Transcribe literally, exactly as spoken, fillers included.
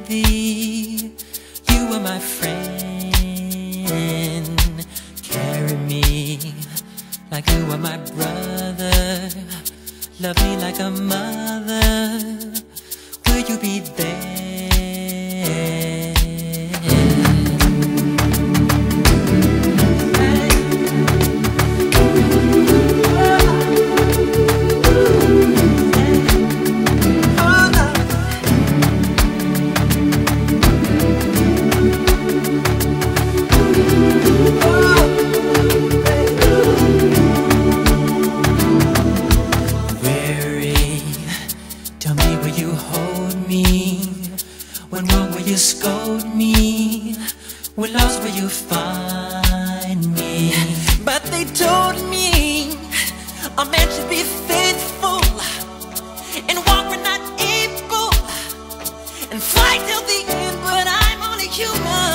thee. You are my friend, carry me like you are my brother. Love me like a mother. Will you be there? When wrong, will you scold me? When lost, will you find me? But they told me a man should be faithful and walk when not able and fight till the end. But I'm only human.